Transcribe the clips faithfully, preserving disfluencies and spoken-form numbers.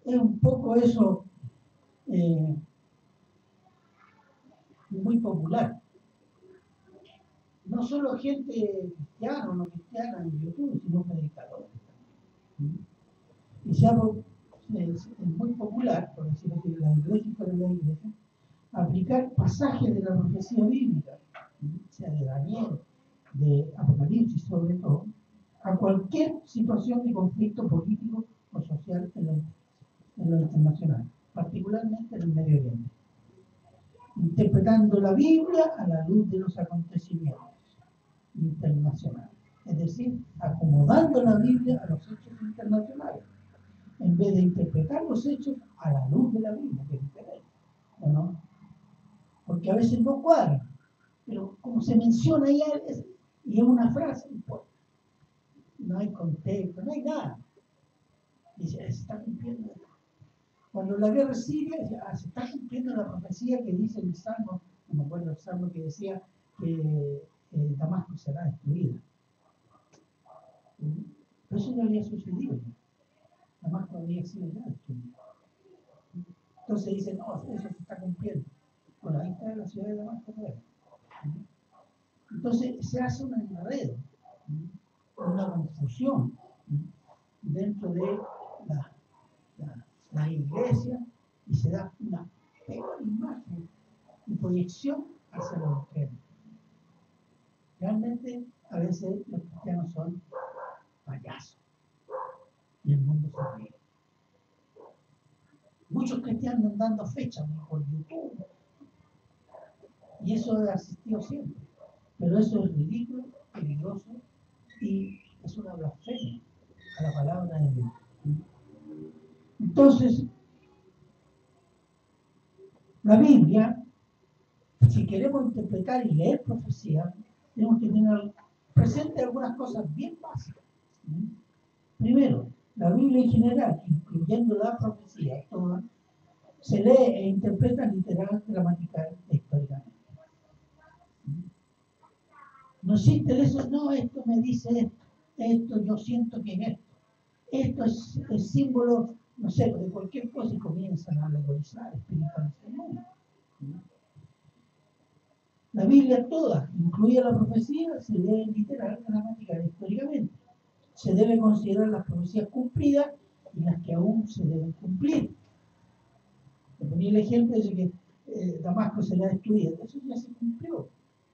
es un poco eso eh, muy popular. No solo gente cristiana o no cristiana en YouTube, sino predicadores. Y se ha, es, es muy popular, por decirlo así, en la iglesia y fuera de la iglesia, aplicar pasajes de la profecía bíblica, sea de Daniel, de Apocalipsis sobre todo, a cualquier situación de conflicto político o social en lo, en lo internacional, particularmente en el Medio Oriente, interpretando la Biblia a la luz de los acontecimientos internacionales, es decir, acomodando la Biblia a los hechos internacionales, en vez de interpretar los hechos a la luz de la Biblia, que es diferente, ¿o no? Porque a veces no cuadran, pero como se menciona ya, es, y es una frase, pues, no hay contexto, no hay nada. Dice, se está cumpliendo. Cuando la guerra siria, ah, se está cumpliendo la profecía que dice el Salmo, no me acuerdo el Salmo que decía que eh, Damasco será destruida. Pero eso ya había sucedido. Damasco había sido ya destruido. Entonces dice, no, eso se está cumpliendo. Bueno, ahí está la ciudad de Damasco. Entonces se hace un enredo, una confusión dentro de la, la, la iglesia y se da una peor imagen y proyección hacia los cristianos. Realmente a veces los cristianos son payasos y el mundo se ríe. Muchos cristianos andan dando fechas por YouTube y eso ha existido siempre, pero eso es ridículo, peligroso y es una blasfemia a la palabra de Dios. Entonces, la Biblia, si queremos interpretar y leer profecía, tenemos que tener presente algunas cosas bien básicas. Primero, la Biblia en general, incluyendo la profecía, toda, se lee e interpreta literal, gramatical e históricamente. No existe eso, no, esto me dice esto, esto yo siento que es esto. Esto es el símbolo, no sé, de cualquier cosa y comienzan a alegorizar, espiritualizar el mundo. La Biblia toda, incluida la profecía, se lee literal, gramatical, históricamente. Se debe considerar las profecías cumplidas y las que aún se deben cumplir. Le ponía el ejemplo de que eh, Damasco será destruido. Eso ya se cumplió.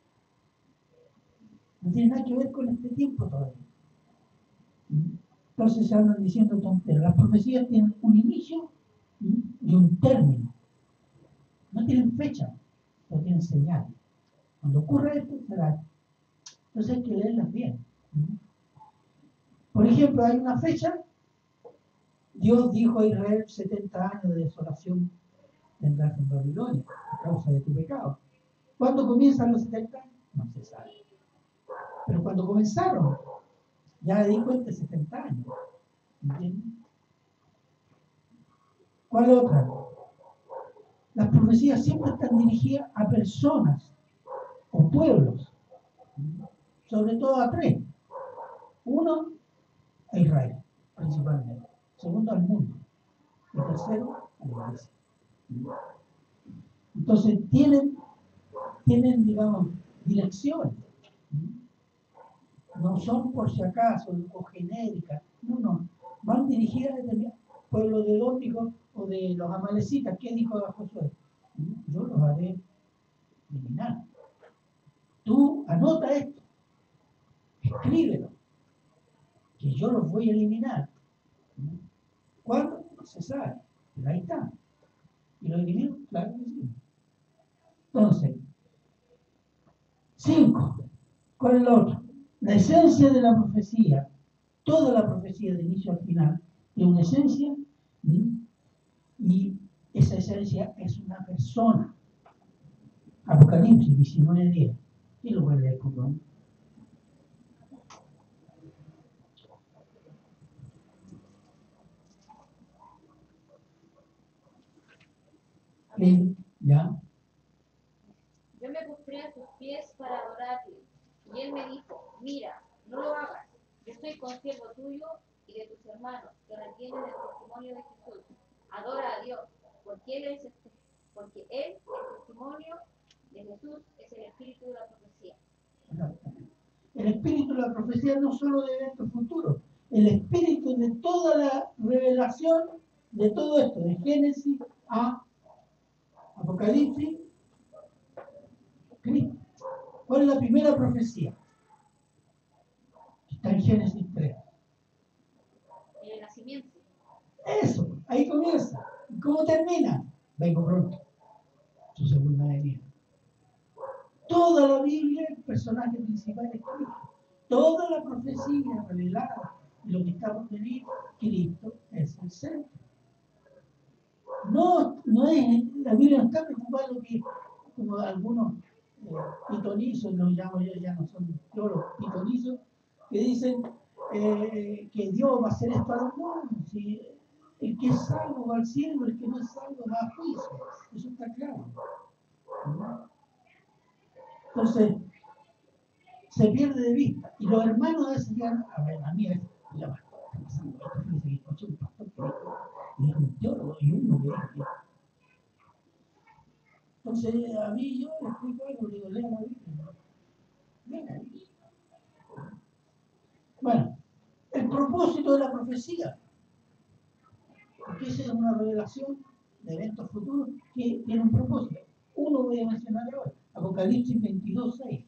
No tiene nada que ver con este tiempo todavía. Entonces se andan diciendo tonterías. Las profecías tienen un inicio y un término. No tienen fecha, pero tienen señal. Cuando ocurre esto, será. Entonces hay que leerlas bien. Por ejemplo, hay una fecha. Dios dijo a Israel setenta años de desolación tendrás en Babilonia a causa de tu pecado. ¿Cuándo comienzan los setenta años? No se sabe. Pero cuando comenzaron, ya dijo este setenta años. ¿Entiendes? ¿Cuál otra? Las profecías siempre están dirigidas a personas o pueblos, sobre todo a tres. Uno, a Israel, principalmente. Segundo, al mundo. Y tercero, a la iglesia. Entonces, tienen, tienen digamos, dirección. No son por si acaso o genéricas. No, no. Van dirigidas al pueblo de Lot, dijo, o de los amalecitas. ¿Qué dijo Josué? Yo los haré eliminar. Tú anota esto. Escríbelo. Que yo los voy a eliminar. ¿Cuándo? No se sabe. Pero ahí está. ¿Y lo eliminó? Claro que sí. Entonces, cinco. ¿Cuál es lo otro? La esencia de la profecía, toda la profecía de inicio al final, es una esencia, ¿sí? Y esa esencia es una persona. Apocalipsis diecinueve diez. ¿Quién lo puede leer, por favor? Amén. ¿Ya? Yo me postré a sus pies para adorarle, y él me dijo, mira, no lo hagas, yo soy consiervo tuyo y de tus hermanos, que retienen el testimonio de Jesús. adora a Dios, porque Él es el, porque Él, el testimonio de Jesús, es el espíritu de la profecía. El espíritu de la profecía no solo de eventos futuros, el espíritu de toda la revelación de todo esto, de Génesis a Apocalipsis, Cristo. ¿Cuál es la primera profecía? Está en Génesis tres. El nacimiento. Eso, ahí comienza. ¿Y cómo termina? Vengo pronto. Su segunda venida. Toda la Biblia, el personaje principal es Cristo. Toda la profecía revelada de lo que está por venir, Cristo es el centro. No, no es, la Biblia no está preocupada lo que, como algunos eh, pitonizos, los llamo yo, ya no son teólogos, pitonizos, que dicen eh, que Dios va a hacer esto a los humanos. Si el que es salvo va al cielo, el que no es salvo va a juicio. Eso está claro. ¿No? Entonces, se pierde de vista. Y los hermanos a veces llegan, a ver, a mí a veces, ya va, está pasando esto, fíjense que escuché un pastor que dijo, y dijo un teólogo y uno que dijo. Entonces, a mí yo le explico algo, le digo, lea la Biblia. Lea la Biblia. Bueno, el propósito de la profecía, porque esa es una revelación de eventos futuros que tiene un propósito. Uno voy a mencionar ahora, Apocalipsis veintidós, seis.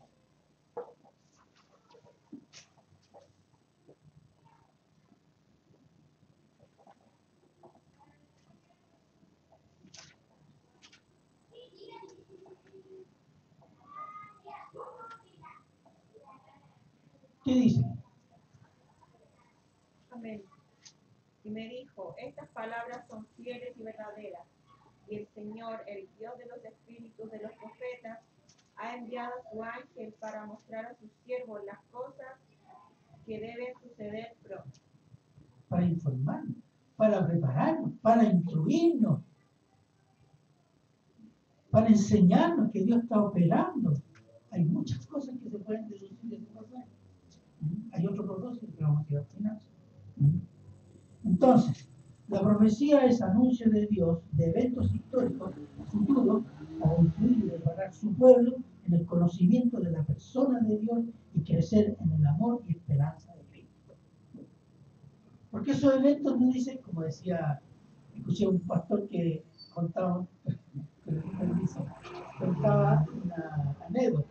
¿Qué dice? Amén. Y me dijo, estas palabras son fieles y verdaderas. Y el Señor, el Dios de los espíritus de los profetas, ha enviado a su ángel para mostrar a sus siervos las cosas que deben suceder pronto. Para informarnos, para prepararnos, para instruirnos, para enseñarnos que Dios está operando. Hay muchas cosas que se pueden deducir de ese pasaje. Hay otro propósito que vamos a ir al final. Entonces, la profecía es anuncio de Dios de eventos históricos futuros para instruir y preparar su pueblo en el conocimiento de la persona de Dios y crecer en el amor y esperanza de Cristo. Porque esos eventos nos dicen, como decía, escuché un pastor que contaba, contaba una anécdota,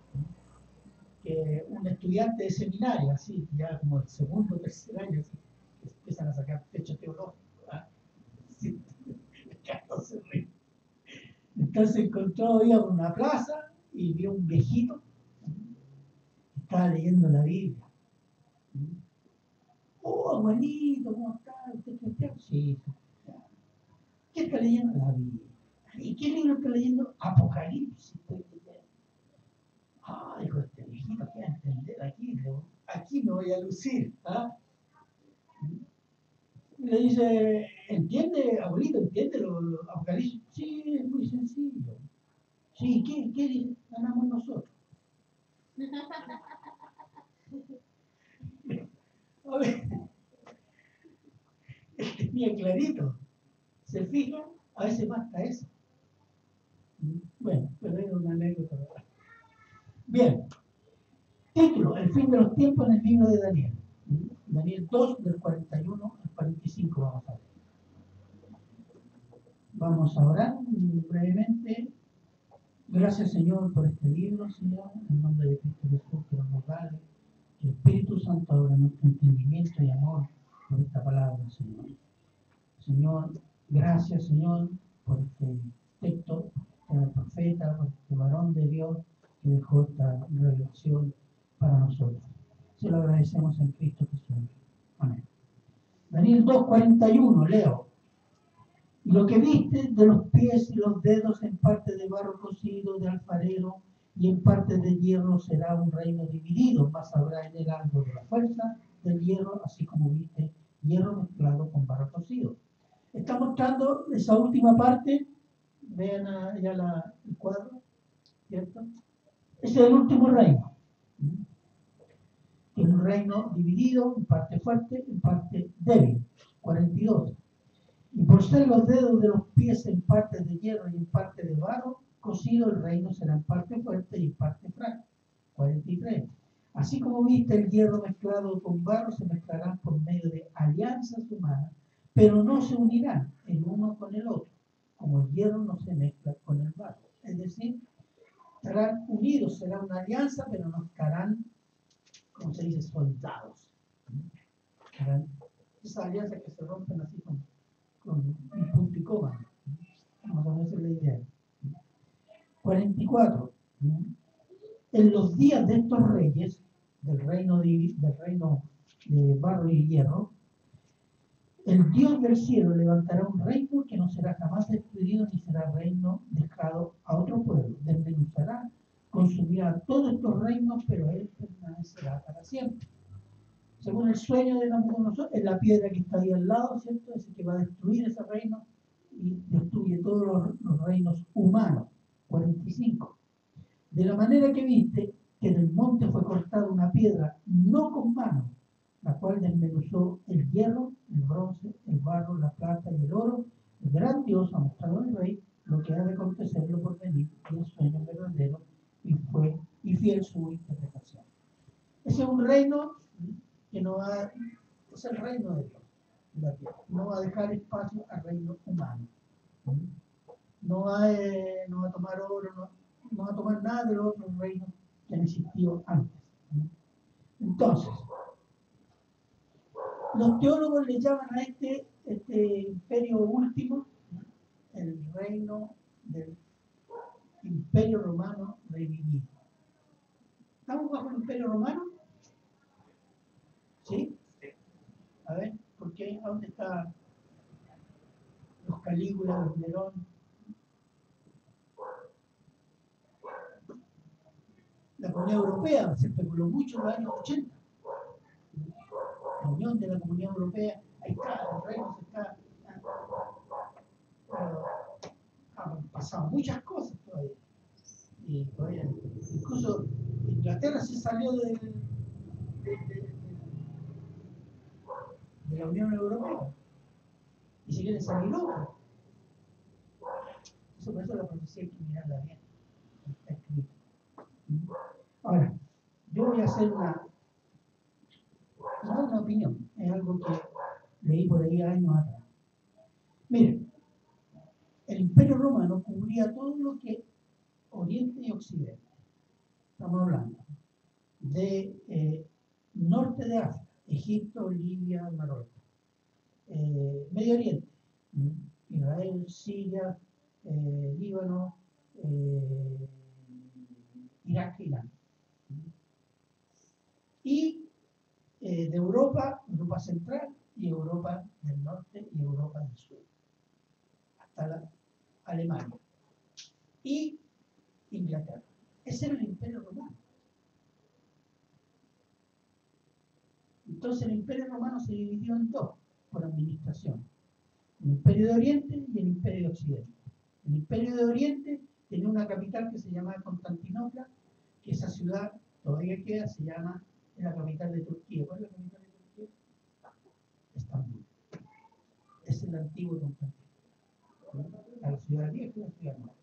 que un estudiante de seminario, así, ya como el segundo o tercer año, así, que empiezan a sacar techo teológico, ¿ah? Sí, se ríe. Entonces encontró, iba por una plaza y vio un viejito que estaba leyendo la Biblia. Oh, abuelito, ¿cómo está? ¿Usted es cristiano? Sí, sí. ¿Qué está leyendo? La Biblia. ¿Y qué libro está leyendo? Apocalipsis. Ah, dijo este viejito, ¿qué va a entender aquí? Aquí me voy a lucir. ¿Ah? Y le dice, ¿entiende, abuelito, entiende lo, lo Apocalipsis? Sí, es muy sencillo. Sí, ¿qué, qué ganamos nosotros? A ver, él tenía clarito. ¿Se fijan? A veces basta eso. Bueno, pero era una anécdota. Bien. Título, el fin de los tiempos en el libro de Daniel. Daniel dos, del cuarenta y uno al cuarenta y cinco vamos a ver. Vamos a orar brevemente. Gracias, Señor, por este libro, Señor, en nombre de Cristo Jesús, que nos regale, que el Espíritu Santo abra nuestro entendimiento y amor por esta palabra, Señor. Señor, gracias, Señor, por este texto, por el profeta, por este varón de Dios que dejó esta revelación para nosotros. Se lo agradecemos en Cristo Jesús. Amén. Daniel dos, cuarenta y uno, leo. Y lo que viste de los pies y los dedos en parte de barro cocido de alfarero y en parte de hierro será un reino dividido, mas habrá en él algo de la fuerza del hierro, así como viste hierro mezclado con barro cocido. Está mostrando esa última parte, vean allá la, el cuadro, ¿cierto? Ese es el último reino. Es un reino dividido, en parte fuerte, en parte débil. cuarenta y dos. Y por ser los dedos de los pies en parte de hierro y en parte de barro, cocido el reino será en parte fuerte y en parte frágil. cuarenta y tres. Así como viste el hierro mezclado con barro, se mezclarán por medio de alianzas humanas, pero no se unirán el uno con el otro, como el hierro no se mezcla con el barro. Es decir, estarán unidos, será una alianza, pero no estarán, como se dice, soldados. Estarán esas alianzas que se rompen así con, con un punto y coma. Más o menos es la idea. cuarenta y cuatro. En los días de estos reyes, del reino de, del reino de barro y hierro, el Dios del cielo levantará un reino que no será jamás destruido ni será reino dejado a otro pueblo. Desmenuzará, consumirá todos estos reinos, pero él permanecerá para siempre. Según el sueño de Nabucodonosor, es la piedra que está ahí al lado, ¿cierto? Es el que va a destruir ese reino y destruye todos los, los reinos humanos. cuarenta y cinco. De la manera que viste que en el monte fue cortada una piedra, no con mano, la cual desmenuzó el hierro, el bronce, el barro, la plata y el oro, el gran Dios ha mostrado al rey lo que ha de acontecerlo por venir, y el sueño verdadero, y fue y fiel su interpretación. Ese es un reino que no va, es el reino de Dios, la tierra. No va a dejar espacio al reino humano. No va, eh, no va a tomar oro, no, no va a tomar nada de los otros reinos que han existido antes. Entonces, los teólogos le llaman a este, este imperio último el reino del imperio romano revivido. ¿Estamos bajo el imperio romano? ¿Sí? A ver, ¿por qué? ¿A dónde están los Calígula, los Nerón? La Comunidad Europea se especuló mucho en los años ochenta. La unión de la Comunidad Europea, ahí está, el reino se está. Pero han pasado muchas cosas todavía. Y todavía, incluso Inglaterra se salió de, de, de, de la Unión Europea y se quiere salir otro. Eso por eso la profecía hay que mirarla bien. Está escrito. Ahora, yo voy a hacer una, no una opinión, es algo que leí por ahí años atrás. Miren, el Imperio Romano cubría todo lo que Oriente y Occidente. Estamos hablando de eh, norte de África, Egipto, Libia, Marruecos, eh, Medio Oriente, Israel, Siria, eh, Líbano, eh, Irak, Irán. Y eh, de Europa, Europa Central y Europa del Norte y Europa del Sur, hasta la Alemania y Inglaterra. Ese era el Imperio Romano. Entonces el Imperio Romano se dividió en dos por administración: el Imperio de Oriente y el Imperio de Occidente. El Imperio de Oriente tenía una capital que se llamaba Constantinopla, que esa ciudad todavía queda, se llama, es la capital de Turquía. ¿Cuál es la capital de Turquía? Estambul. Es el antiguo Constantinopla. La ciudad vieja y la ciudad nueva.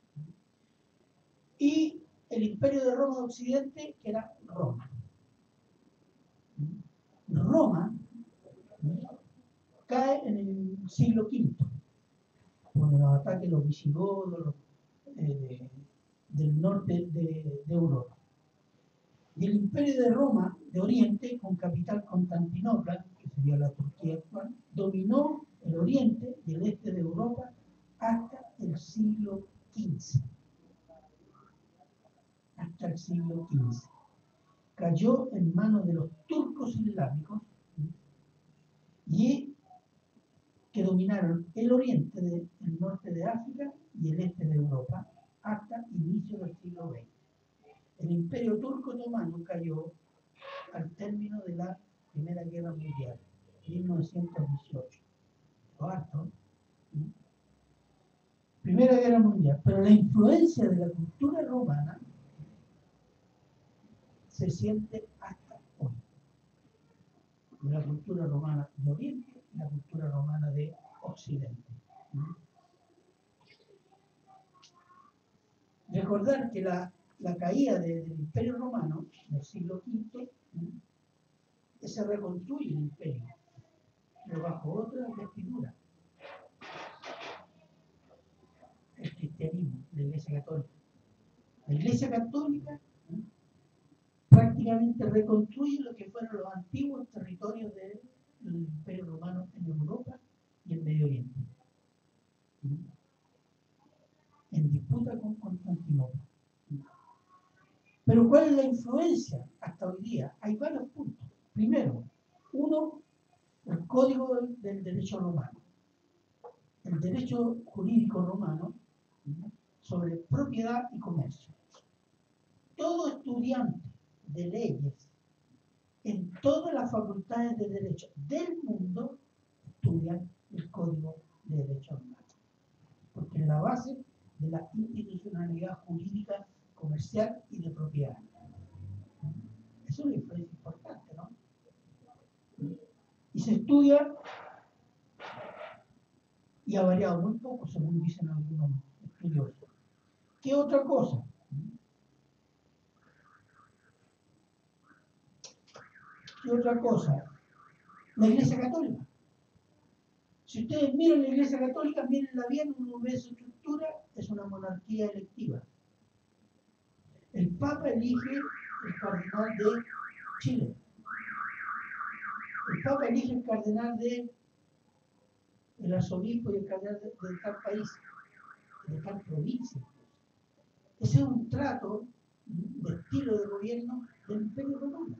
Y el Imperio de Roma de Occidente, que era Roma. Roma cae en el siglo quinto por los ataques de los visigodos eh, del norte de, de Europa. Y el Imperio de Roma de Oriente, con capital Constantinopla, que sería la Turquía actual, dominó el oriente y el este de Europa hasta el siglo quince. Hasta el siglo quince. Cayó en manos de los turcos islámicos y que dominaron el oriente del norte de África y el este de Europa hasta inicio del siglo veinte. El Imperio Turco Otomano cayó al término de la Primera Guerra Mundial, mil novecientos dieciocho. Lo harto. Primera Guerra Mundial. Pero la influencia de la cultura romana se siente hasta hoy. De la cultura romana de Oriente y la cultura romana de Occidente. Occidente. Recordar que la, la caída de, del Imperio Romano, del siglo quinto, ¿sí? se reconstruye el imperio, pero bajo otra vestidura. El cristianismo, la Iglesia Católica. La Iglesia Católica ¿sí? prácticamente reconstruye lo que fueron los antiguos territorios del, del Imperio Romano en Europa y en Medio Oriente. ¿Sí? En disputa con Constantinopla. Pero ¿cuál es la influencia hasta hoy día? Hay varios puntos. Primero, uno, el código del, del derecho romano. El derecho jurídico romano sobre propiedad y comercio. Todo estudiante de leyes en todas las facultades de derecho del mundo estudian el código de derecho romano. Porque es la base de la institucionalidad jurídica, comercial y de propiedad. Eso es una influencia importante, ¿no? Y se estudia y ha variado muy poco, según dicen algunos estudiosos. ¿Qué otra cosa? ¿Qué otra cosa? La Iglesia Católica. Si ustedes miran la Iglesia Católica, mírenla bien, uno ve su estructura, es una monarquía electiva. El Papa elige el cardenal de Chile. El Papa elige el cardenal de el arzobispo y el cardenal de, de tal país, de tal provincia. Ese es un trato de estilo de gobierno del Imperio Romano.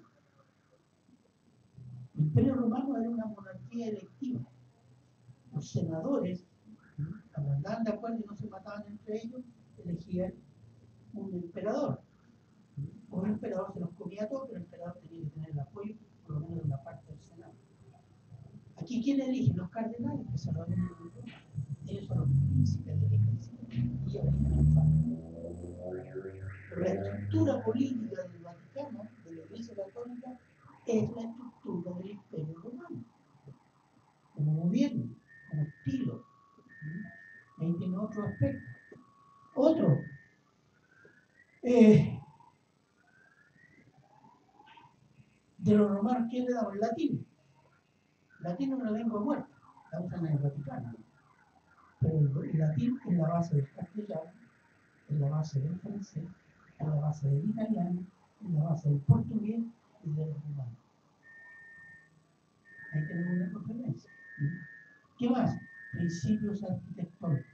El Imperio Romano era una monarquía electiva. Los senadores, cuando andaban de acuerdo y no se mataban entre ellos, elegían un emperador. Un emperador se los comía todos, pero el emperador tenía que tener el apoyo, por lo menos de una parte del Senado. Aquí, ¿quién elige? Los cardenales que se lo ven en Europa. Ellos son los príncipes de la iglesia. Y eligen al Papa. Pero la estructura política del Vaticano, de la Iglesia Católica, es la estructura del Imperio Romano. Como gobierno, como estilo. Ahí tiene otro aspecto. Otro. Eh, de los romanos, ¿quién le daba? El latín. El latín es una lengua muerta, la usan en el Vaticano. Pero el, el latín es la base del castellano, es la base del francés, es la base del italiano, es la base del portugués y del rumano. Ahí tenemos una referencia. ¿Qué más? Principios arquitectónicos.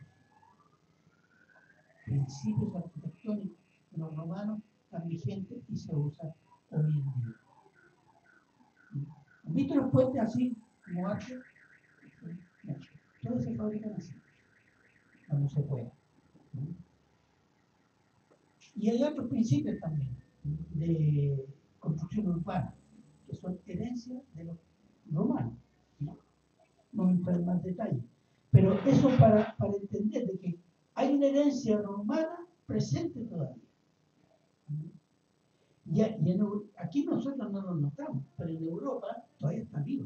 Principios arquitectónicos de los romanos están vigentes y se usan hoy en día. ¿Han visto los puentes así, como arcos? No, todos se fabrican así, cuando se pueda. Y hay otros principios también de construcción urbana, que son herencias de los romanos. No, no entrar en más detalle. Pero eso para, para entender de que hay una herencia romana presente todavía. Y, y en, aquí nosotros no lo notamos, pero en Europa todavía está viva.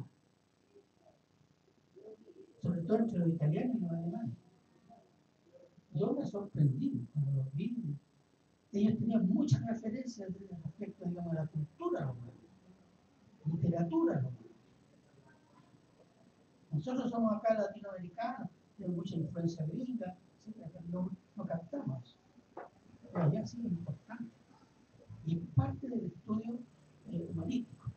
Sobre todo entre los italianos y los alemanes. Yo me sorprendí cuando los vi. Ellos tenían muchas referencias respecto, digamos, a la cultura romana, literatura romana. Nosotros somos acá latinoamericanos, tenemos mucha influencia gringa, etcétera, pero no, no captamos. Pero allá sí es importante. Y es parte del estudio eh, humanístico.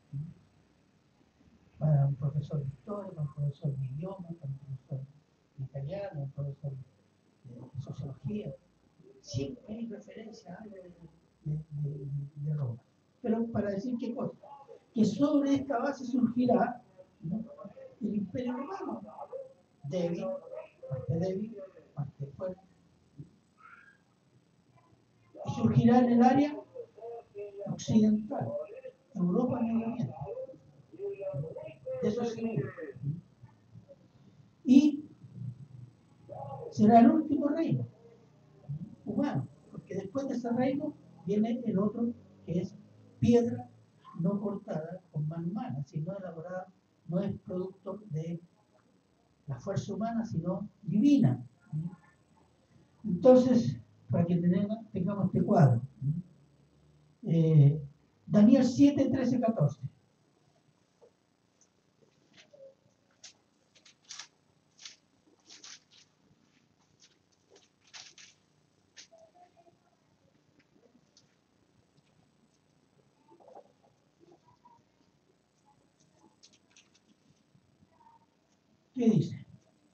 Para un profesor de historia, para un profesor de idioma, para un profesor de italiano, un profesor de, de sociología. Siempre hay referencia a algo de, de, de, de Roma. Pero para decir qué cosa, que sobre esta base surgirá, ¿no?, el Imperio Romano, débil, parte débil, parte fuerte. Y surgirá en el área occidental, Europa y Oriente. Eso seguro. Y será el último reino humano, porque después de ese reino viene el otro, que es piedra no cortada con mano humana, sino elaborada, no es producto de la fuerza humana, sino divina. Entonces, para que tengamos, tengamos este cuadro. Eh, Daniel siete, trece, catorce. ¿Qué dice?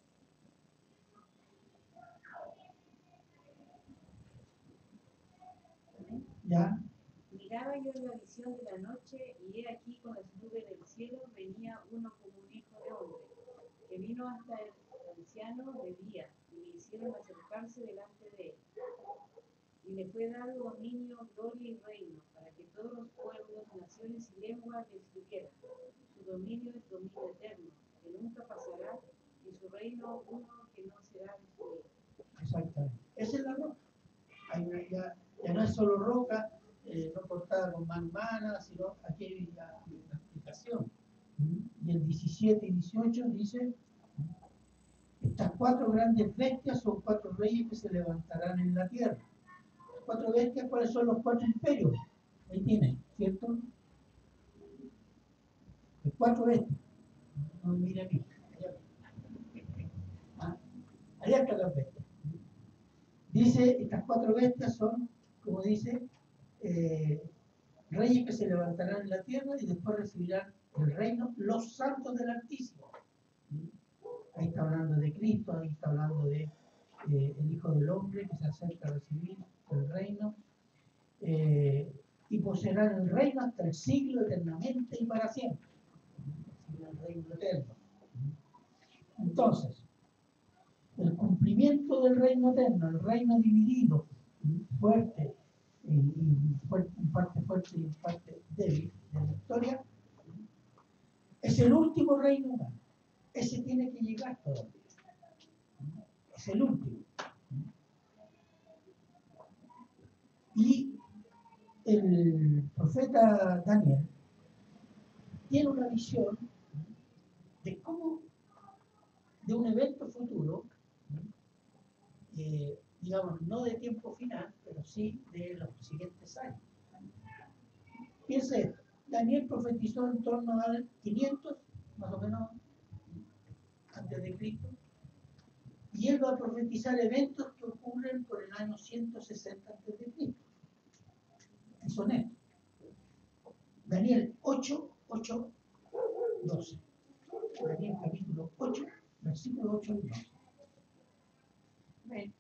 ¿Ya? Miraba yo en la visión de la noche, y he aquí con las nubes del cielo venía uno como un hijo de hombre, que vino hasta el anciano de día, y le hicieron acercarse delante de él. Y le fue dado dominio, gloria y reino, para que todos los pueblos, naciones y lenguas le sirvieran. Su dominio es dominio eterno, que nunca pasará, y su reino uno que no será destruido. Exactamente. Esa es la roca. Hay una, ya, ya no es solo roca, eh, no cortada con mano humana, sino aquí hay una, una explicación. Y el diecisiete y dieciocho dice: estas cuatro grandes bestias son cuatro reyes que se levantarán en la tierra. Las cuatro bestias, ¿cuáles son los cuatro imperios? Ahí tienen, ¿cierto? Las cuatro bestias. No me mire a mí. ¿Ah? Allá están las bestias. Dice, estas cuatro bestias son, como dice, eh, reyes que se levantarán en la tierra y después recibirán el reino los santos del Altísimo. Ahí está hablando de Cristo, ahí está hablando de eh, el Hijo del Hombre que se acerca a recibir el reino, eh, y poseerán el reino hasta el siglo eternamente y para siempre. El reino eterno. Entonces, el cumplimiento del reino eterno, el reino dividido, fuerte, y, y fuerte, en parte fuerte y en parte débil de la historia, es el último reino humano. Ese tiene que llegar todavía. Es el último. Y el profeta Daniel tiene una visión de cómo, de un evento futuro, eh, digamos, no de tiempo final, pero sí de los siguientes años. Piense, Daniel profetizó en torno al quinientos, más o menos, antes de Cristo, y él va a profetizar eventos que ocurren por el año ciento sesenta antes de Cristo. Y son estos. Daniel ocho, ocho, doce. Daniel capítulo ocho, versículo ocho y doce. Amén.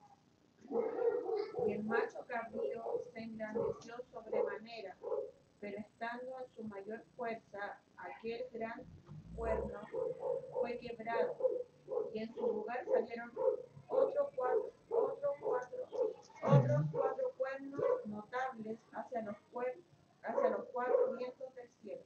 Y el macho cabrío se engrandeció sobremanera, pero estando en su mayor fuerza, aquel gran cuerno fue quebrado, y en su lugar salieron otro cuatro, otro cuatro, otros cuatro cuernos notables hacia los, cuer, hacia los cuatro vientos del cielo.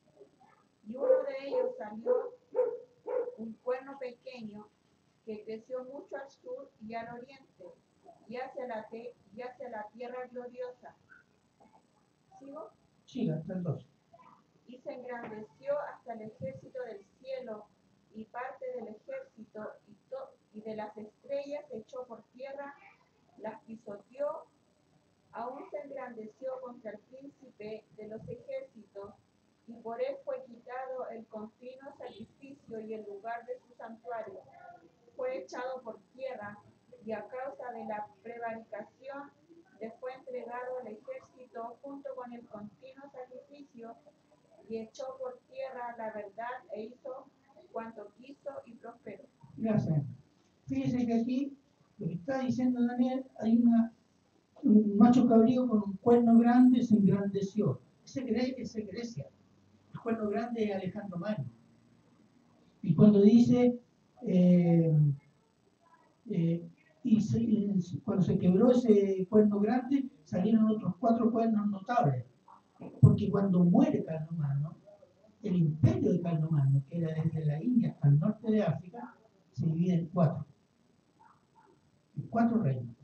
Y uno de ellos salió un cuerno pequeño que creció mucho al sur y al oriente, y hacia la, te, y hacia la tierra gloriosa. ¿Sigo? Sí, hasta el doce. Y se engrandeció hasta el ejército del cielo, y parte del ejército y, to, y de las estrellas echó por tierra, las pisoteó, aún se engrandeció contra el príncipe de los ejércitos, y por él fue quitado el continuo sacrificio y el lugar de su santuario. Fue echado por tierra, y a causa de la prevaricación le fue entregado al ejército junto con el continuo sacrificio, y echó por tierra la verdad e hizo cuanto quiso y prosperó. Gracias. Fíjese que aquí, lo que está diciendo Daniel, hay una, un macho cabrío con un cuerno grande se engrandeció. Ese es Grecia. El cuerno grande es Alejandro Magno. Y cuando dice, eh, eh, y, se, y cuando se quebró ese cuerno grande, salieron otros cuatro cuernos notables. Porque cuando muere Carlomagno, el imperio de Carlomagno, que era desde la India hasta el norte de África, se divide en cuatro. En cuatro reinos.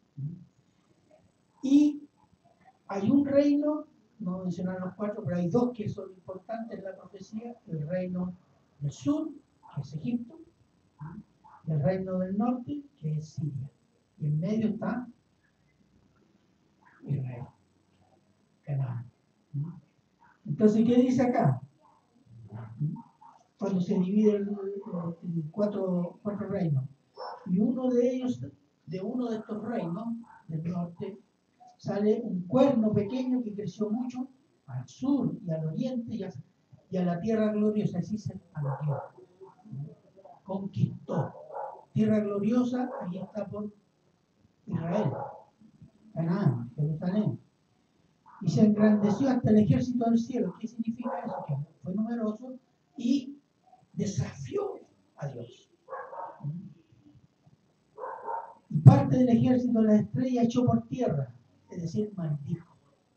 Y hay un reino, no mencionar los cuatro, pero hay dos que son importantes en la profecía: el reino del sur, que es Egipto, El reino del norte, que es Siria. Y en medio está Israel, Canaán. Entonces, ¿qué dice acá? Cuando se divide en cuatro, cuatro reinos. Y uno de ellos, de uno de estos reinos del norte, sale un cuerno pequeño que creció mucho al sur y al oriente y a, y a la tierra gloriosa, así se expandió, conquistó. Tierra gloriosa, ahí está por Israel, Canaán, Jerusalén. Y se engrandeció hasta el ejército del cielo. ¿Qué significa eso? Que fue numeroso y desafió a Dios. Y parte del ejército de la estrella echó por tierra, es decir, maldijo.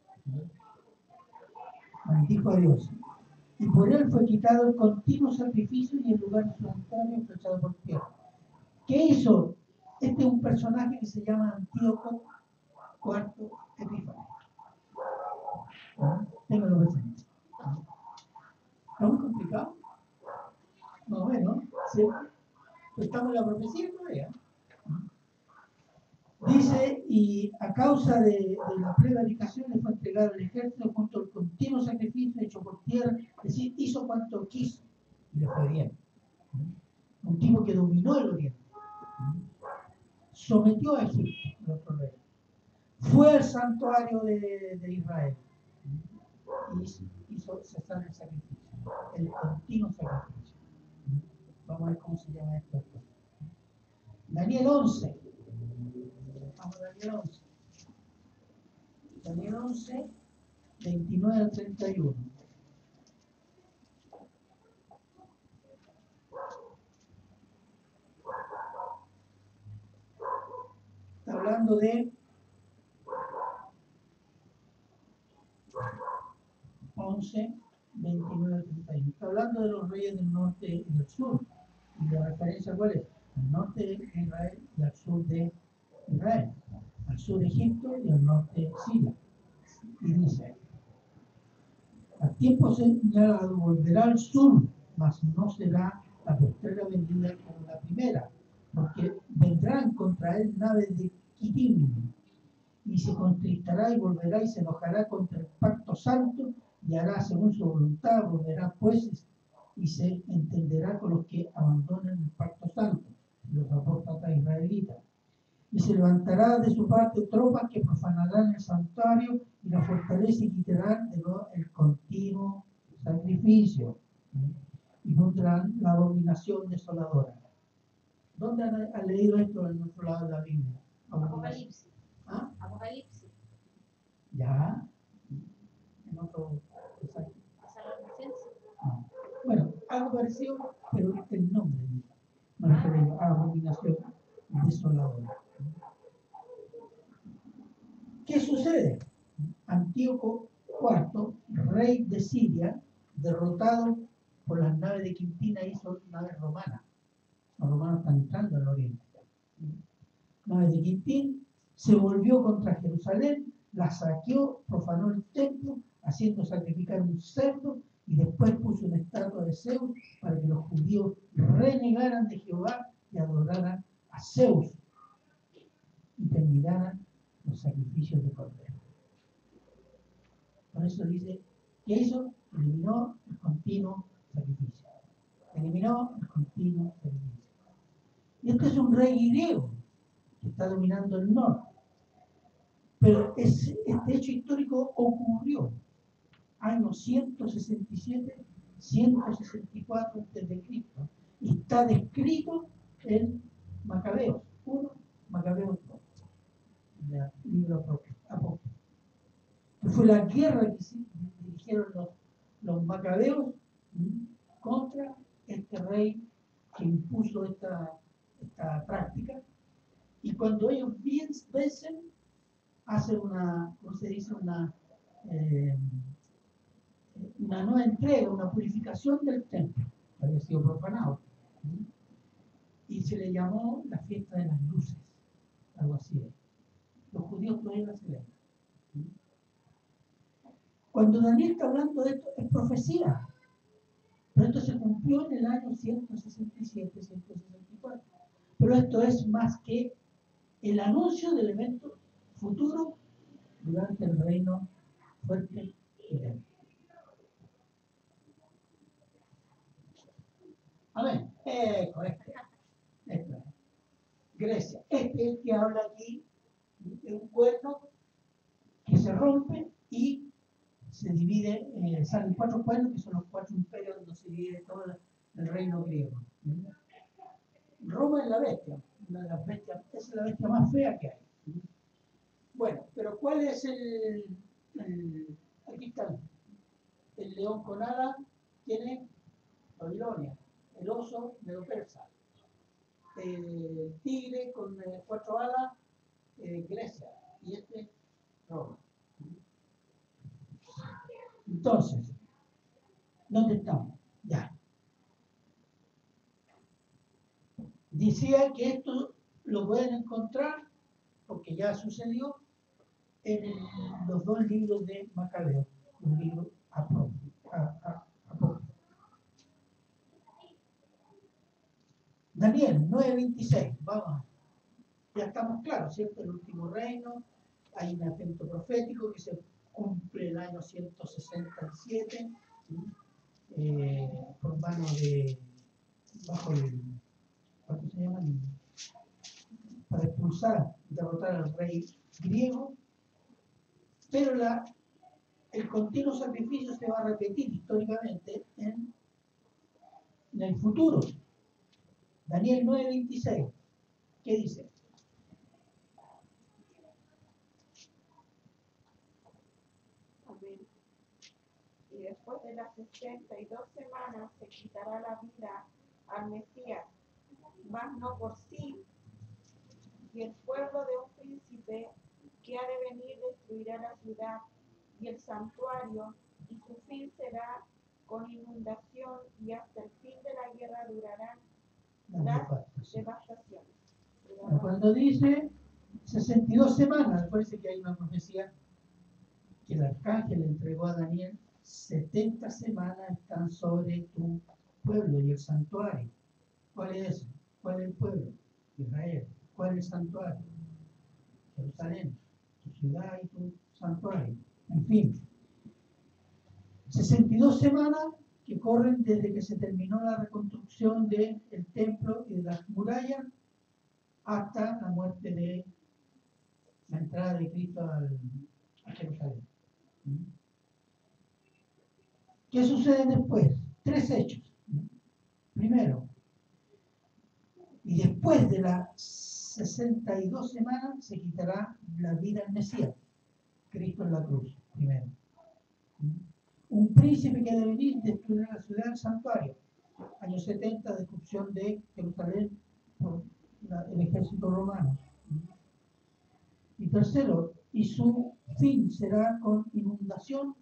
Maldijo a Dios. Y por él fue quitado el continuo sacrificio y el lugar de su santuario fue echado por tierra. ¿Qué hizo? Este es un personaje que se llama Antíoco cuarto Epífanes. Téngalo presente. ¿Está muy complicado? No, bueno, ¿sí? Estamos en la profecía todavía. Dice, y a causa de, de la prevaricación le fue entregado al ejército junto al continuo sacrificio hecho por tierra, es decir, hizo cuanto quiso y le fue bien. Un tipo que dominó el oriente, sometió a Egipto, nuestro rey. Fue al santuario de, de Israel y hizo, hizo cesar el sacrificio, el continuo sacrificio. Vamos a ver cómo se llama esto. Daniel once. Vamos a Daniel once. Daniel once, veintinueve al treinta y uno. Está hablando de once, veintinueve al treinta y uno. Está hablando de los reyes del norte y del sur. ¿Y la referencia cuál es? Al norte de Israel y al sur de Israel. Al sur de Egipto y al norte Siria. Y dice, al tiempo señalado volverá al sur, mas no será la postrera vendida como la primera, porque vendrán contra él naves de Quitim, y se contristará y volverá y se enojará contra el pacto santo y hará según su voluntad, volverá pues y se entenderá con los que abandonan el pacto santo, los apóstatas israelitas. Y se levantará de su parte tropas que profanarán el santuario y la fortaleza y quitarán de nuevo el continuo sacrificio. Y pondrán la abominación desoladora. ¿Dónde han, han leído esto en otro lado de la Biblia? Apocalipsis. ¿Ah? Apocalipsis. Ya. En otro. Exacto. Tesalonicenses. Ah. Bueno, algo parecido, pero el nombre. Me refiero a abominación desoladora. ¿Qué sucede? Antíoco cuarto, rey de Siria, derrotado por las naves de Quintina, hizo naves romanas. Los romanos están entrando al oriente. Naves de Quintín, se volvió contra Jerusalén, la saqueó, profanó el templo, haciendo sacrificar un cerdo, y después puso una estatua de Zeus para que los judíos renegaran de Jehová y adoraran a Zeus y terminaran los sacrificios de cordero. Por eso dice, ¿qué hizo? Eliminó el continuo sacrificio. Eliminó el continuo sacrificio. Y este es un rey griego que está dominando el norte. Pero ese, este hecho histórico ocurrió año ciento sesenta y siete, ciento sesenta y cuatro antes de Cristo. Y está descrito en Macabeos uno, Macabeos dos. El libro apócrifo. Que fue la guerra que sí, dirigieron los, los macabeos ¿sí? contra este rey que impuso esta, esta práctica. Y cuando ellos vencen, hacen una, ¿cómo se dice? Una, eh, una nueva entrega, una purificación del templo, que había sido profanado. ¿sí? Y se le llamó la fiesta de las luces, algo así. Los judíos todavía la celebran. ¿sí? Cuando Daniel está hablando de esto, es profecía. Pero esto se cumplió en el año ciento sesenta y siete, ciento sesenta y Pero esto es más que el anuncio del evento futuro durante el reino fuerte y débil. Amén. Eco, este, este. Grecia. Este es el que habla aquí de un cuerno que se rompe y se divide, eh, salen cuatro cuernos, que son los cuatro imperios donde se divide todo el reino griego. Roma es la bestia, una de las bestias, es la bestia más fea que hay. Bueno, pero ¿cuál es el, el aquí está el león con alas? Tiene Babilonia, el oso Medo-Persa, el tigre con eh, cuatro alas, eh, Grecia, y este Roma. Entonces, ¿dónde estamos? Ya. Decía que esto lo pueden encontrar, porque ya sucedió, en el, los dos libros de Macabeo, un libro apócrifo. Daniel nueve veintiséis, vamos. Ya estamos claros, ¿cierto? El último reino, hay un evento profético que se cumple el año ciento sesenta y siete, eh, por mano de, bajo el, ¿cuánto se llama? Para expulsar, derrotar al rey griego, pero la, el continuo sacrificio se va a repetir históricamente en, en el futuro. Daniel nueve veintiséis, ¿qué dice? Amén. Y después de las sesenta y dos semanas se quitará la vida al Mesías, mas no por sí, y el pueblo de un príncipe que ha de venir destruirá la ciudad y el santuario, y su fin será con inundación, y hasta el fin de la guerra durarán las devastaciones. Cuando dice sesenta y dos semanas, parece que hay una profecía que el arcángel le entregó a Daniel: setenta semanas están sobre tu pueblo y el santuario. ¿Cuál es eso? ¿Cuál es el pueblo? Israel. ¿Cuál es el santuario? Jerusalén, tu ciudad y tu santuario. En fin, sesenta y dos semanas que corren desde que se terminó la reconstrucción del templo y de las murallas hasta la muerte de la entrada de Cristo al, a Jerusalén. ¿Qué sucede después? Tres hechos. Primero, y después de las sesenta y dos semanas se quitará la vida al Mesías, Cristo en la cruz, primero. Un príncipe que ha de venir destruirá la ciudad del santuario. Año setenta, destrucción de Jerusalén por la, el ejército romano. Y tercero, y su fin será con inundación,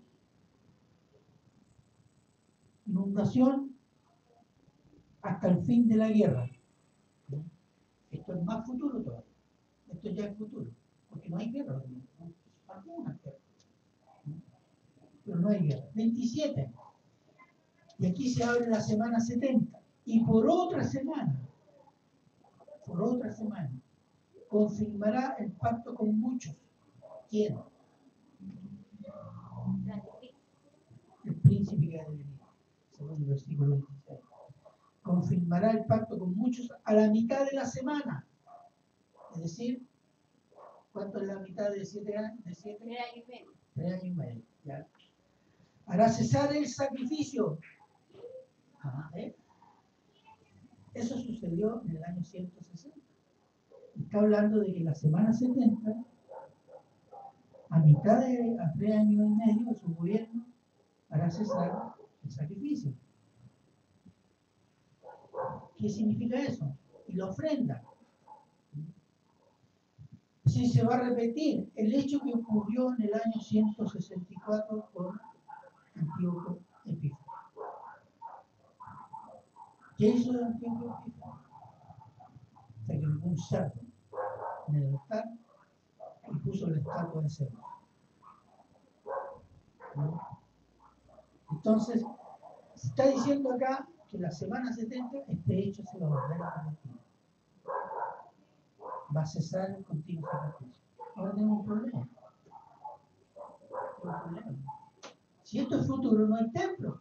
inundación hasta el fin de la guerra. Esto es más futuro todavía. Esto ya es futuro, porque no hay guerra, ¿no? Algunas guerras, pero no hay guerra. veintisiete. Y aquí se abre la semana setenta. Y por otra semana, por otra semana, confirmará el pacto con muchos. ¿Quién? El príncipe que ha de venir, según el versículo veintiséis. Confirmará el pacto con muchos a la mitad de la semana. Es decir, ¿cuánto es la mitad de siete años? De siete? Tres años y medio. Tres años y medio. ¿Ya? Hará cesar el sacrificio. Ajá, ¿eh? Eso sucedió en el año ciento sesenta. Está hablando de que la semana setenta, a mitad de a tres años y medio, su gobierno hará cesar el sacrificio. ¿Qué significa eso? Y la ofrenda. Si se va a repetir el hecho que ocurrió en el año ciento sesenta y cuatro con Antíoco Epífanes. ¿Qué hizo Antíoco Epífanes? Sacrificó un cerdo en el altar y puso la estatua de cerdo. ¿No? Entonces, se está diciendo acá que la semana setenta este hecho se va a volver a repetir. va a cesar el continuo sacrificio. Ahora tenemos un problema. Tenemos un problema. Si esto es futuro, no hay templo.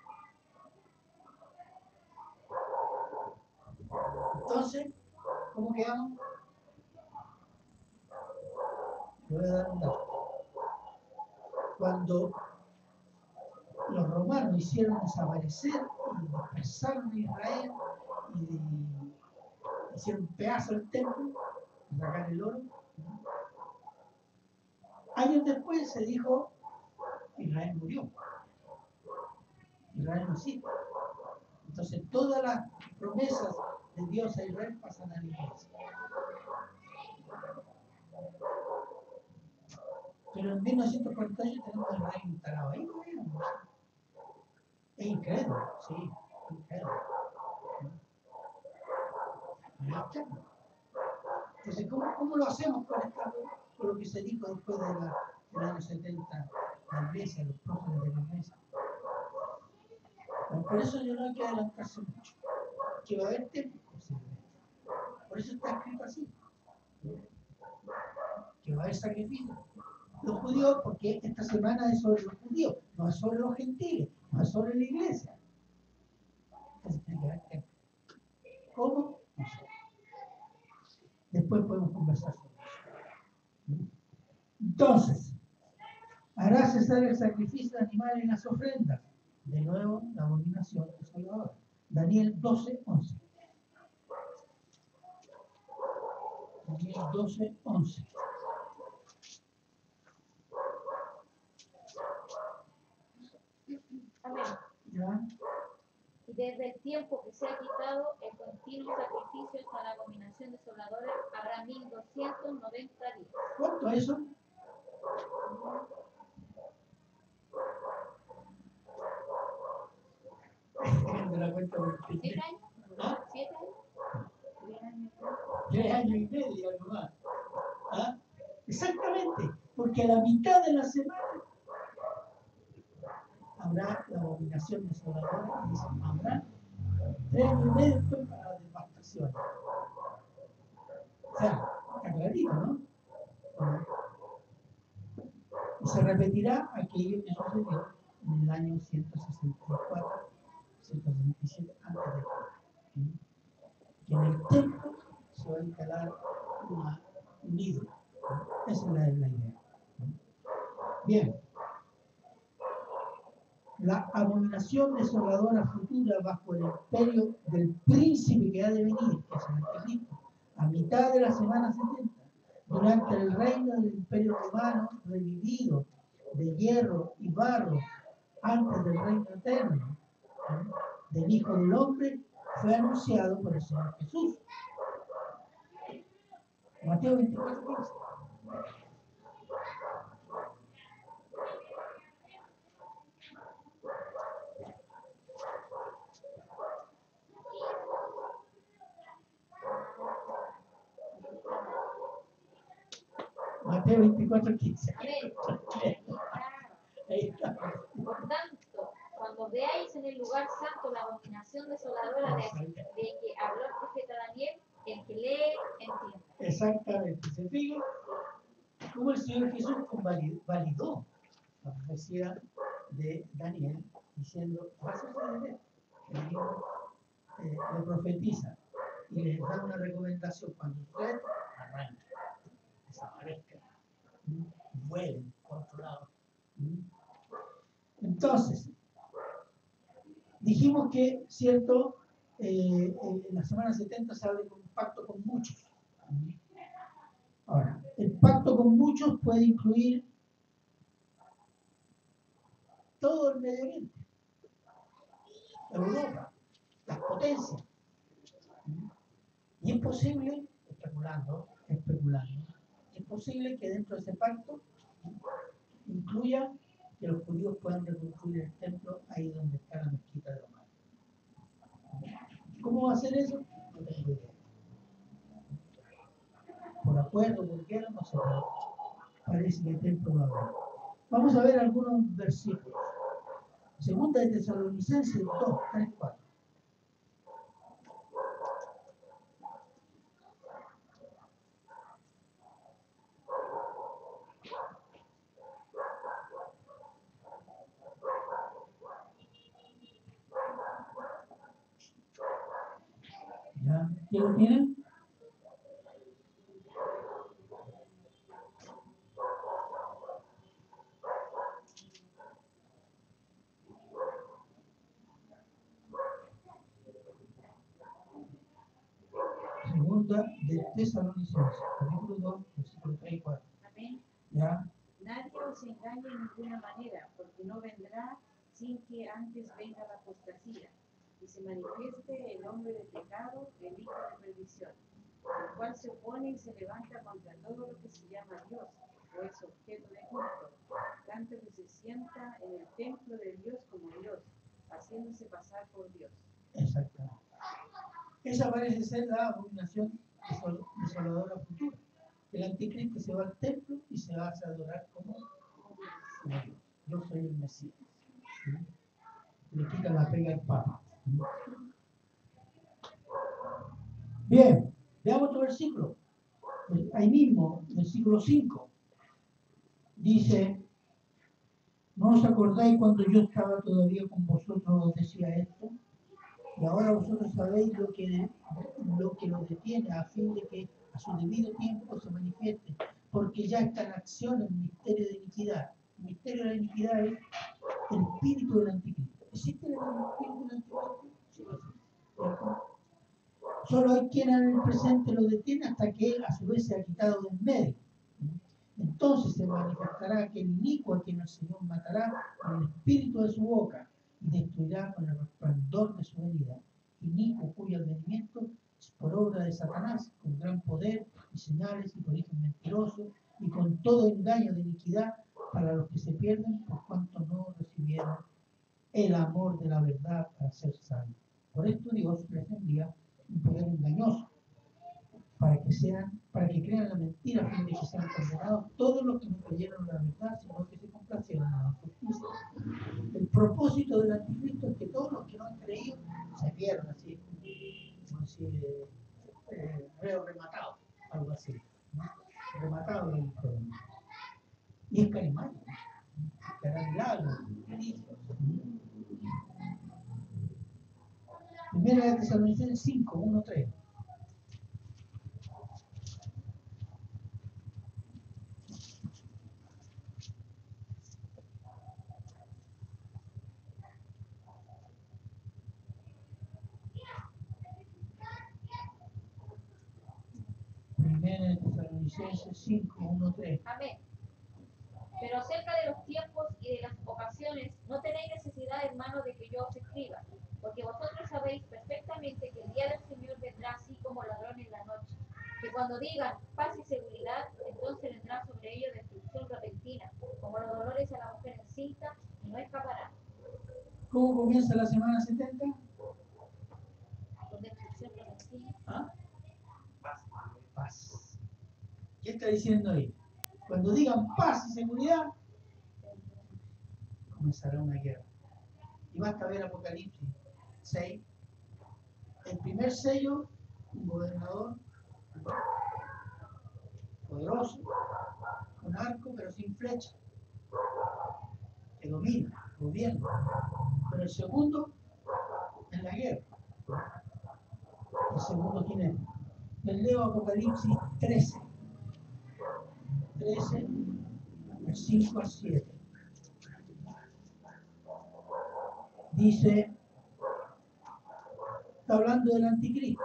Entonces, ¿cómo quedamos? Le voy a dar un dato. Cuando los romanos hicieron desaparecer y dispersaron a Israel y hicieron pedazo del templo, sacar el oro, años después se dijo: Israel murió. Israel no existe. Entonces todas las promesas de Dios a Israel pasan a la iglesia. Pero en mil novecientos cuarenta y ocho tenemos a Israel instalado ahí. ¿No? Es increíble, sí, increíble. Entonces, ¿cómo, cómo lo hacemos conectando con lo que se dijo después de la, del año setenta, la iglesia, los próceres de la iglesia? Bueno, por eso yo no hay que adelantarse mucho, que va a haber templos, por eso está escrito así, que va a haber sacrificios. Los judíos, porque esta semana es sobre los judíos, no es sobre los gentiles, no es sobre la iglesia. Entonces tiene que haber templos. ¿Cómo? No sé. Después podemos conversar sobre eso. Entonces, hará cesar el sacrificio de animales y las ofrendas. De nuevo, la abominación desoladora. Daniel doce, once. Daniel doce, once. Amén. ¿Ya? Y desde el tiempo que se ha quitado el continuo sacrificio hasta la abominación desoladora habrá mil doscientos noventa días. ¿Cuánto es eso? De la cuenta porque ¿Siete años? ¿Ah? ¿Siete años? Tres años. Tres años y medio, algo más. ¿Ah? Exactamente, porque a la mitad de la semana habrá la abominación desoladora, dice, habrá tres años y medio después para la devastación. O sea, está clarito, ¿no? Bueno, y se repetirá aquello que sucedió en el año ciento sesenta y cuatro, ciento sesenta y siete antes de Cristo. Que en el templo se va a instalar una, un ídolo. Esa es la, la idea. Bien. La abominación desoladora futura bajo el imperio del príncipe que ha de venir, que es el anticristo, a mitad de la semana setenta, durante el reino del imperio romano revivido de hierro y barro antes del reino eterno, ¿sí?, del Hijo del Hombre, fue anunciado por el Señor Jesús. Mateo veinticuatro, quince. Mateo veinticuatro, quince. Amén. Ahí está. Por tanto, cuando veáis en el lugar santo la abominación desoladora de, de que habló el profeta Daniel, el que lee, entiende. Exactamente. ¿Se fijan? Cómo el Señor Jesús validó la profecía de Daniel diciendo: va a suceder esto. El libro eh, lo profetiza y les da una recomendación: cuando usted arranque, desaparezca, vuelen controlados. Entonces, dijimos que, cierto, eh, en la semana setenta se habla de un pacto con muchos. Ahora, el pacto con muchos puede incluir todo el Medio Oriente, Europa, las potencias. Y es posible, especulando, especulando, es posible que dentro de ese pacto incluya que los judíos puedan reconstruir el templo ahí donde está la mezquita de Omar. ¿Cómo va a hacer eso? No tengo idea. Por acuerdo, por qué, no sé. Parece que el templo va a haber. Vamos a ver algunos versículos. Segunda de Tesalonicenses dos, tres, cuatro. ¿Quién lo tiene? Segunda de Tesalonicenses, capítulo dos, versículos tres y cuatro. Amén. ¿Ya? Nadie os engañe en ninguna manera, porque no vendrá sin que antes venga la apostasía y se manifieste el hombre de pecado, el hijo de perdición, el cual se opone y se levanta contra todo lo que se llama Dios o es objeto de culto, tanto que se sienta en el templo de Dios como Dios, haciéndose pasar por Dios. Exactamente. Esa parece ser la abominación desol- desoladora futura. El anticristo se va al templo y se va a hacer adorar como Dios. Yo soy el Mesías. ¿Sí? Le quita la pega al Papa. ¿Sí? Bien, veamos otro versículo. Ahí mismo, versículo cinco. Dice: ¿no os acordáis cuando yo estaba todavía con vosotros os decía esto? Y ahora vosotros sabéis lo que, lo que lo detiene, a fin de que a su debido tiempo se manifieste, porque ya está en acción el misterio de iniquidad. El misterio de la iniquidad es el espíritu del anticristo. ¿Existe el espíritu del anticristo? Sí, ¿cierto? Solo hay quien en el presente lo detiene hasta que él a su vez se ha quitado de en medio. Entonces se manifestará aquel inicuo a quien el Señor matará con el espíritu de su boca y destruirá con el resplandor de su venida. Inicuo cuyo advenimiento es por obra de Satanás, con gran poder y señales y origen mentiroso y con todo engaño de iniquidad para los que se pierden por cuanto no recibieron el amor de la verdad para ser salvos. Por esto Dios les envía un poder engañoso para que sean, para que crean la mentira, a fin de que sean condenados todos los que no creyeron la verdad, sino que se complacieron en la injusticia. El propósito del anticristo es que todos los que no han creído se pierdan, así como si eh, eh, reo rematado, algo así, ¿no? Rematado en el problema. Y es carismático, que hará milagros, prodigios. Primera de Tesalonicenses cinco, uno, tres. Primera de Tesalonicenses cinco, uno, tres. Amén. Pero acerca de los tiempos y de las ocasiones, no tenéis necesidad, hermanos, de que yo os escriba, porque vosotros sabéis perfectamente que el día del Señor vendrá así como ladrón en la noche, que cuando digan paz y seguridad, entonces vendrá sobre ellos destrucción repentina, como los dolores a la mujer encinta, y no escaparán. ¿Cómo comienza la semana setenta? Con destrucción repentina. ¿Ah? Paz. ¿Qué está diciendo ahí? Cuando digan paz y seguridad, comenzará una guerra. Y basta ver Apocalipsis seis. El primer sello, un gobernador poderoso, con arco pero sin flecha, que domina, gobierna. Pero el segundo es la guerra. El segundo tiene. Les leo Apocalipsis trece. trece, del cinco al siete. Dice, está hablando del anticristo.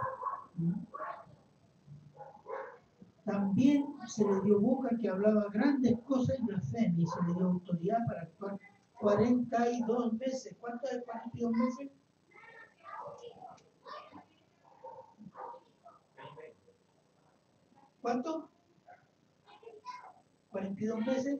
También se le dio boca que hablaba grandes cosas y blasfemia, y se le dio autoridad para actuar cuarenta y dos meses. ¿Cuánto es cuarenta y dos meses? ¿Cuánto? cuarenta y dos meses.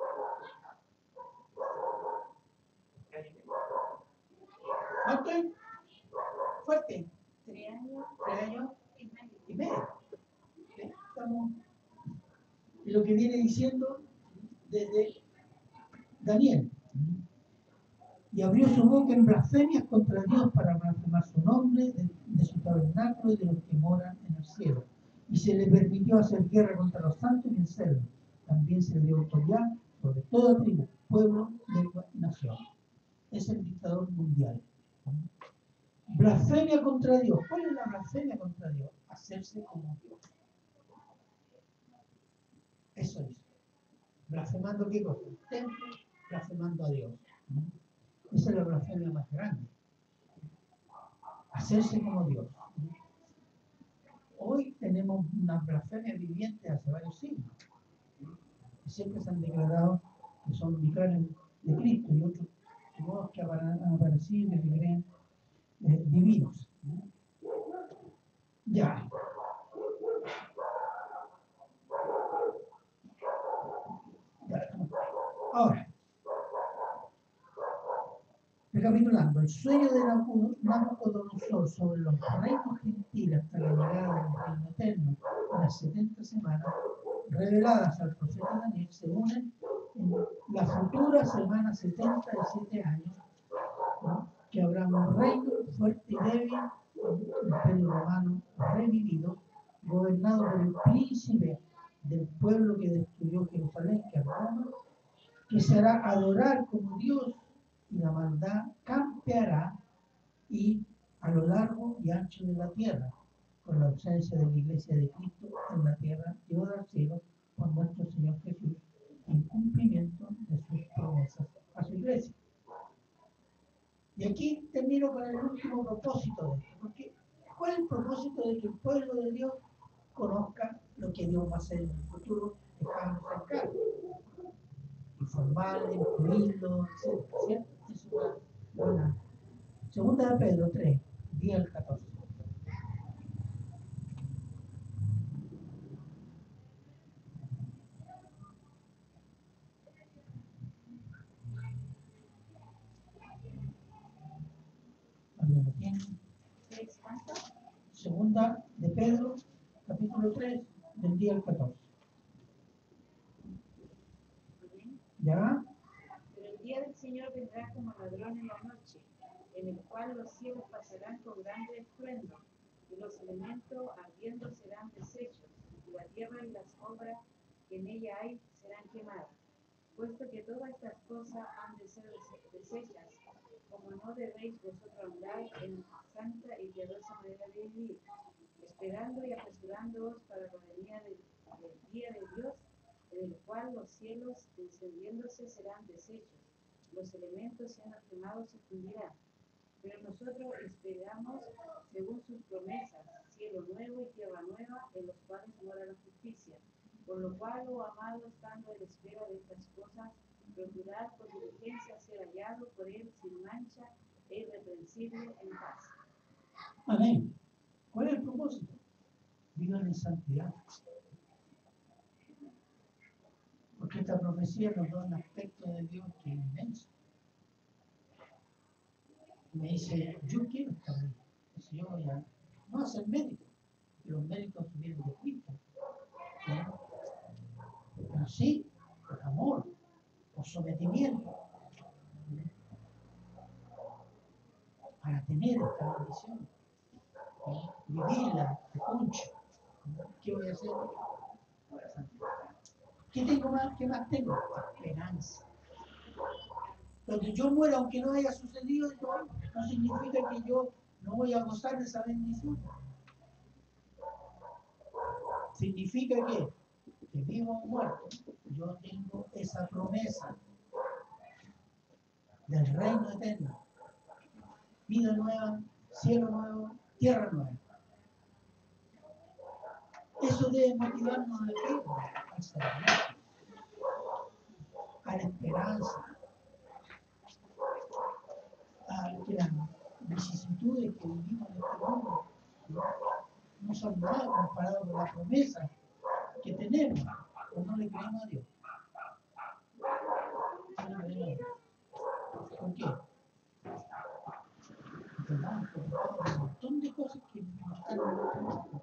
¿Cuánto es? Fuerte. Tres años Tres años y medio. y medio. ¿Sí? Estamos. Y lo que viene diciendo desde Daniel. Y abrió su boca en blasfemias contra Dios para blasfemar su nombre, de, de su tabernáculo y de los que moran en el cielo. Y se le permitió hacer guerra contra los santos y vencerlos. También se le dio autoridad sobre toda tribu, pueblo, lengua y nación. Es el dictador mundial. Blasfemia contra Dios. ¿Cuál es la blasfemia contra Dios? Hacerse como Dios. Eso es. ¿Blasfemando qué cosa? El templo, blasfemando a Dios. Esa es la blasfemia más grande. Hacerse como Dios. Hoy tenemos una blasfemia viviente hace varios siglos. Que siempre se han declarado que son vicarios de Cristo y otros nuevos que han aparecido que se creen eh, divinos. Ya. Ahora, recapitulando, el sueño de Nabucodonosor sobre los reinos gentiles hasta la llegada del reino eterno en las setenta semanas reveladas al profeta Daniel se unen en la futura semana setenta de siete años, ¿no? Que habrá un reino fuerte y débil, un imperio romano revivido, gobernado por el príncipe del pueblo que destruyó Jerusalén, que es Roma, que se hará adorar como Dios, y la maldad campeará y a lo largo y ancho de la tierra, con la ausencia de la iglesia de Cristo en la tierra, llevada al cielo por nuestro Señor Jesús, en cumplimiento de sus promesas a su iglesia. Y aquí termino con el último propósito de esto, porque ¿cuál es el propósito de que el pueblo de Dios conozca lo que Dios va a hacer en el futuro, dejando cercano? Informarle, incluirlo, etcétera, ¿cierto? Es una buena. Segunda de Pedro tres, diez al catorce. ¿Alguien lo tiene? Segunda de Pedro, capítulo tres, del diez al catorce. ¿Ya? Pero el día del Señor vendrá como ladrón en la noche, en el cual los cielos pasarán con grande estruendo, y los elementos ardiendo serán deshechos, y la tierra y las obras que en ella hay serán quemadas. Puesto que todas estas cosas han de ser deshechas, como no debéis vosotros andar en santa y piadosa manera de vivir, esperando y apresurándoos para la venida del, del día de Dios, en el cual los cielos encendiéndose serán deshechos, los elementos siendo quemados se fundirán. Pero nosotros esperamos, según sus promesas, cielo nuevo y tierra nueva, en los cuales mora la justicia. Por lo cual, oh amado, estando en espera de estas cosas, procurad con diligencia ser hallado por él sin mancha e irreprensible en paz. Amén. ¿Cuál es el propósito? Vivan en santidad. Porque esta profecía nos da un aspecto de Dios que es inmenso. Me dice, yo quiero estar ahí. Dice, yo voy a, no a ser médico, que los médicos vienen de Cristo. ¿Sí? Pero sí, por amor, por sometimiento, para tener esta bendición, ¿sí? Vivirla, de concho. ¿Qué voy a hacer? Voy a santificar. ¿Qué tengo más? ¿Qué más tengo? Esperanza. Cuando yo muera, aunque no haya sucedido, no, no significa que yo no voy a gozar de esa bendición. Significa que, que vivo o muerto, yo tengo esa promesa del reino eterno. Vida nueva, cielo nuevo, tierra nueva. Eso debe motivarnos a qué? Al servicio, a la esperanza, a que las vicisitudes que vivimos en este mundo no, no son nada comparado con la promesa que tenemos, o no le creemos a Dios. No le creemos a Dios. ¿Por qué? Porque estamos preocupados por un montón de cosas que no están en nuestro mundo.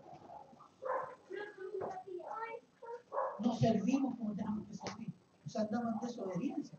No servimos como tenemos que servir. O sea, andamos en desobediencia.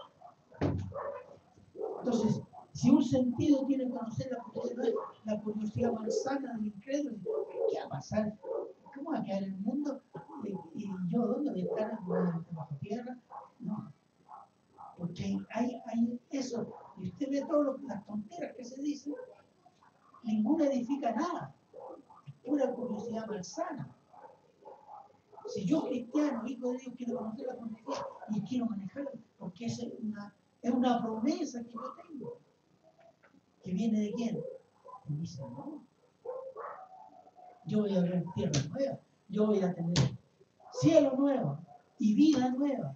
Entonces, si un sentido tiene conocer la curiosidad, la curiosidad malsana del incrédulo, ¿qué va a pasar? ¿Cómo va a quedar el mundo? ¿Y, y yo dónde voy a estar? ¿Bajo tierra? No. Porque hay, hay eso. Y usted ve todas las tonteras que se dicen. Ninguna edifica nada. Es pura curiosidad malsana. Si yo, cristiano, hijo de Dios, quiero conocer la profecía y quiero manejarla, porque es una, es una promesa que yo tengo. ¿Que viene de quién? Y dice, no. Yo voy a ver tierra nueva. Yo voy a tener cielo nuevo y vida nueva.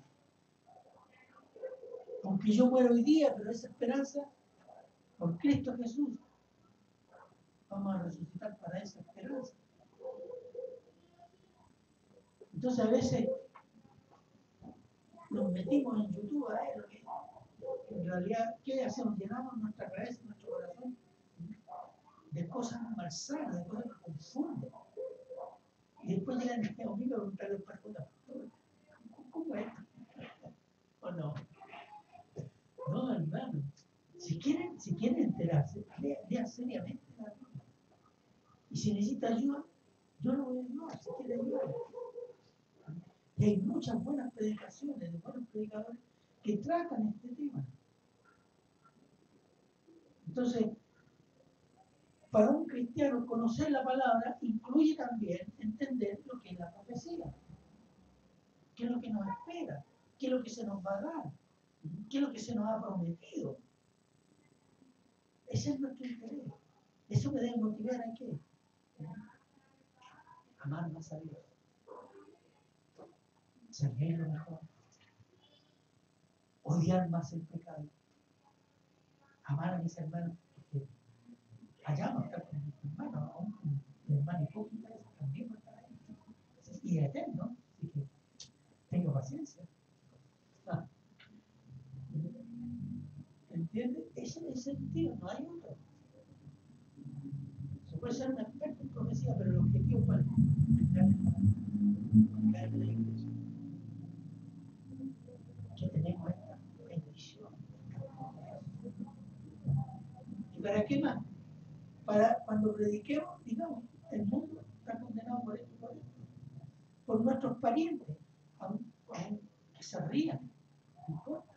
Aunque yo muero hoy día, pero esa esperanza, por Cristo Jesús, vamos a resucitar para esa esperanza. Entonces a veces nos metimos en YouTube a ver, en realidad, ¿qué hacemos? Llenamos nuestra cabeza, nuestro corazón de cosas malsanas, de cosas que confunden. Y después llegan a mí a preguntarle al pastor, ¿cómo es? ¿O no? No, hermano. Si quieren, si quieren enterarse, lean, lean seriamente la Biblia. Y si necesita ayuda, yo lo voy a ayudar, si quiere ayudar. Y hay muchas buenas predicaciones de buenos predicadores que tratan este tema. Entonces, para un cristiano, conocer la palabra incluye también entender lo que es la profecía. ¿Qué es lo que nos espera? ¿Qué es lo que se nos va a dar? ¿Qué es lo que se nos ha prometido? Ese es nuestro interés. Eso me debe motivar a qué? Amar más a Dios. Servir lo mejor. Odiar más el pecado. Amar a mis hermanos. Porque allá no está con mis hermanos, aún con mi hermano hipócrita, también va a estar ahí. Y es eterno. Así que tengo paciencia. Ah. ¿Entiendes? Ese es el sentido, no hay otro. Se puede ser un experto en profecía, pero el objetivo cuál es? Caer en la iglesia. Que tenemos esta bendición. ¿Y para qué más? Para cuando prediquemos, digamos, el mundo está condenado por esto y por esto. Por nuestros parientes, aún, aún que se rían, no importa.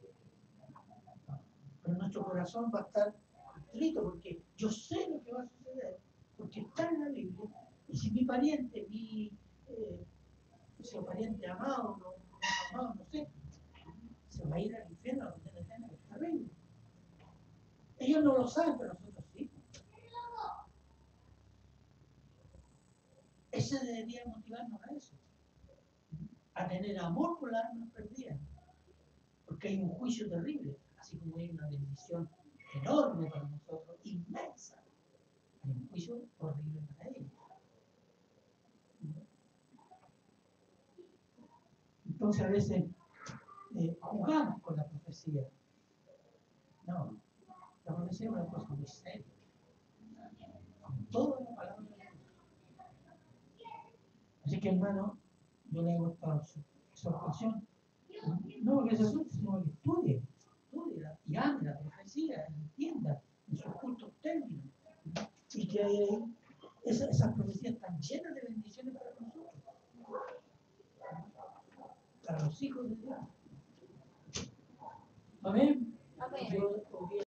Pero nuestro corazón va a estar contrito porque yo sé lo que va a suceder, porque está en la Biblia. Y si mi pariente, mi eh, si el pariente amado, no, no amado, no sé, se va a ir al infierno a donde le tenga que estar terrible. Ellos no lo saben, pero nosotros sí. Ese debería motivarnos a eso, a tener amor por las almas perdidas, porque hay un juicio terrible, así como hay una bendición enorme para nosotros, inmensa. Hay un juicio horrible para ellos. Entonces a veces eh, jugamos con la profecía. No, la profecía es una cosa muy seria. Con toda la palabra de Dios. Así que, hermano, yo le hago esta exhortación. No porque se asuste, sino que estudie, estudie y ame la profecía, entienda en sus justos términos. Y que eh, esa, esas profecías están llenas de bendiciones para nosotros, para los hijos de Dios. Amén. Amén. Yo,